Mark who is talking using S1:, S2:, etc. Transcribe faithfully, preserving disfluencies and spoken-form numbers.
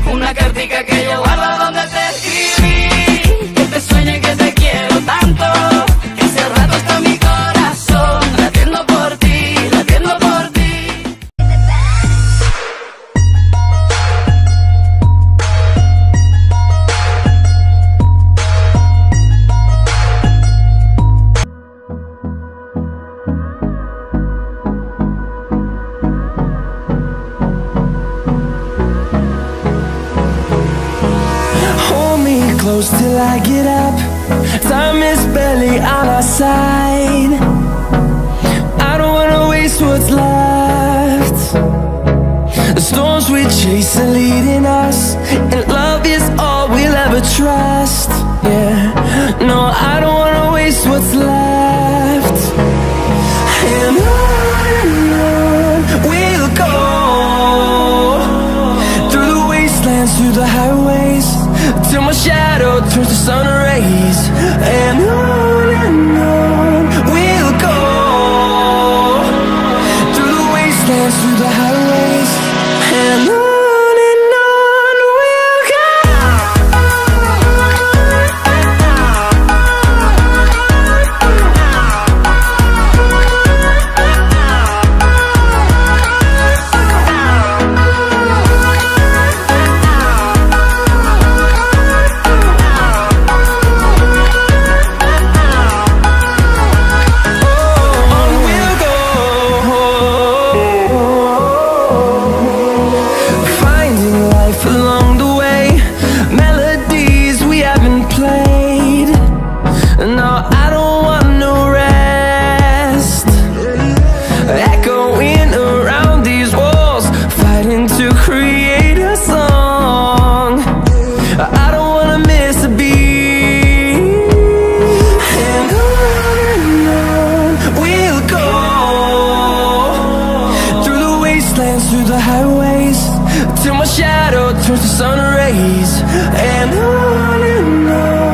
S1: una cartica que yo guardo donde te escribí, que te sueñe que te quiero tanto, que hace rato está mi corazón latiendo por ti, latiendo por ti.
S2: Close till I get up. Time is barely on our side. I don't wanna waste what's left. The storms we chase are leading us, and love is all we'll ever trust. Yeah, no, I don't wanna waste what's left. And on and on we'll go, through the wastelands, through the highways, till my shadow turns to sun rays. And on and on we'll go, through the wastelands, through the highways, and on. Through the highways, till my shadow turns to sun rays. And on and on